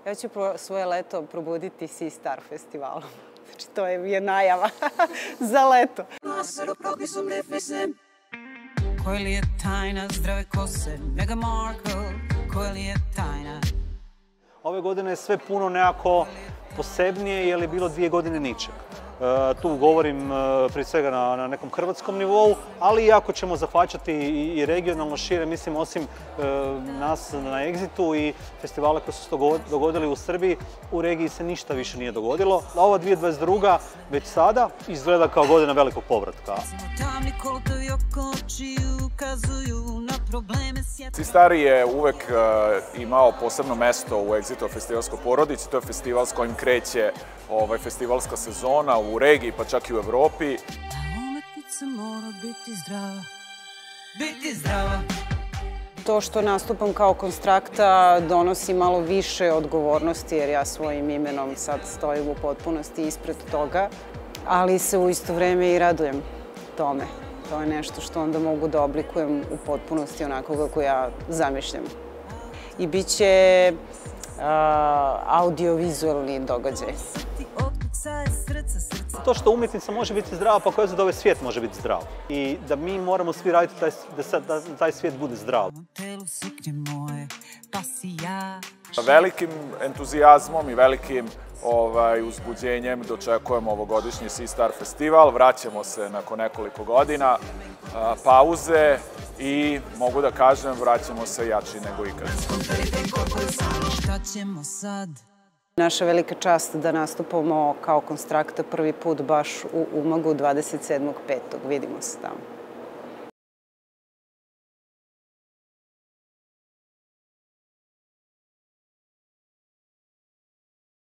Ja ću svoje leto probuditi Sea Star festivalom. Znači, to je najava za leto. Koja li je tajna zdrave kose, Meghan Markle, koja li je tajna? Ove godine je sve puno nekako posebnije jer je bilo 2 godine ničeg. Tu govorim prije svega na nekom hrvatskom nivou, ali i ako ćemo zahvaćati i regionalno šire, mislim osim nas na Exitu i festivala koji su se dogodili u Srbiji, u regiji se ništa više nije dogodilo. A ova 2022. već sada izgleda kao godina velikog povratka. Sea Star je uvek imao posebno mesto u Exitov festivalskoj porodici. To je festival s kojim kreće festivalska sezona u regiji, pa čak i u Evropi. To što nastupam kao konstrakta donosi malo više odgovornosti, jer ja svojim imenom sad stojim u potpunosti ispred toga, ali se u isto vreme i radujem tome. To je nešto što onda mogu da oblikujem u potpunosti onako kako ja zamišljam. I bit će audiovizualni događaj. To što umjetnica može biti zdrava, pa koja za da ovaj svijet može biti zdrav. I da mi moramo svi raditi da taj svijet bude zdrav. Velikim entuzijazmom i velikim uzbuđenjem dočekujemo ovogodišnji Sea Star festival. Vraćamo se nakon nekoliko godina pauze i mogu da kažem vraćamo se jači nego ikad. Naša velika čast da nastupamo kao konstrakta prvi put baš u Umagu 27.5. Vidimo se tamo.